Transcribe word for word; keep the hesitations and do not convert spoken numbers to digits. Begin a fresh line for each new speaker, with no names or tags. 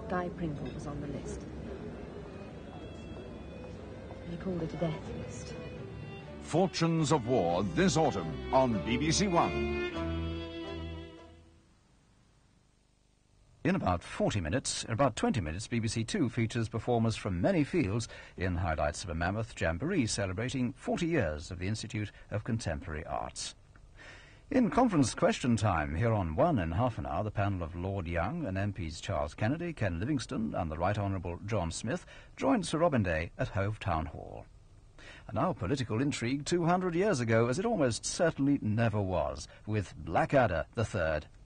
Guy Pringle was on the list. He called it a death list.
Fortunes of War this autumn on B B C One.
In about forty minutes, in about twenty minutes, B B C Two features performers from many fields in highlights of a mammoth jamboree celebrating forty years of the Institute of Contemporary Arts. In conference question time, here on One in half an hour, the panel of Lord Young and M Ps Charles Kennedy, Ken Livingstone and the Right Honourable John Smith joined Sir Robin Day at Hove Town Hall. And now political intrigue two hundred years ago, as it almost certainly never was, with Blackadder the Third